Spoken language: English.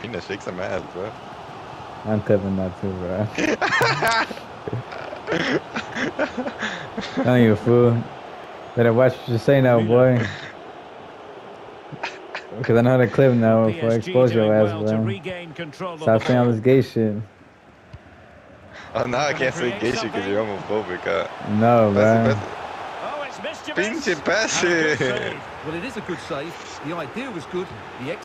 Pina, shake some ass, bro. I'm clipping that too, bro. Telling you, fool. Better watch what you say now, boy. Because I know how to clip now before I expose your ass, bro. Stop saying all this gay shit. Oh, now I can't say gay shit because you're homophobic. No, bro. Pinche pase. Well, it is a good save. The idea was good. The